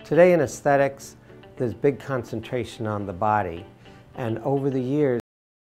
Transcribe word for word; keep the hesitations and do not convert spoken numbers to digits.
Today in aesthetics, there's big concentration on the body, and over the years